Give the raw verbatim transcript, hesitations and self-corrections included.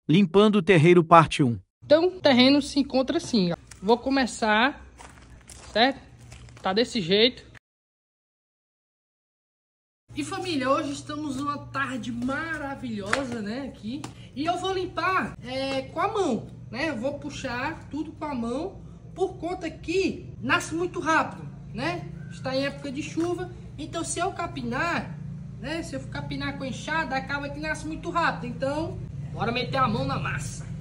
Limpando o terreiro parte um. Então o terreno se encontra assim, ó. Vou começar, certo? Tá desse jeito. E família, hoje estamos numa tarde maravilhosa, né, aqui. E eu vou limpar é, com a mão, né? Eu vou puxar tudo com a mão, por conta que nasce muito rápido, né? Está em época de chuva, então se eu capinar, né? Se eu capinar com enxada, acaba que nasce muito rápido. Então, bora meter a mão na massa.